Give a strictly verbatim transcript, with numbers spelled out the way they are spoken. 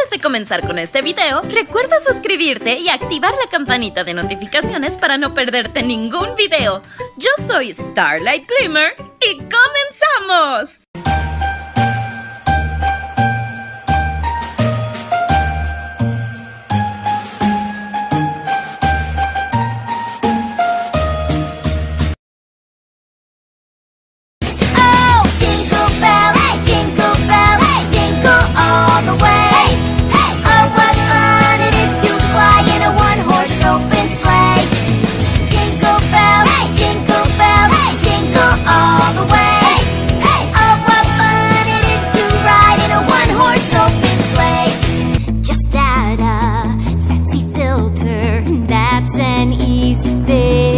Antes de comenzar con este video, recuerda suscribirte y activar la campanita de notificaciones para no perderte ningún video. Yo soy Starlight Glimmer y ¡comenzamos! An easy fix.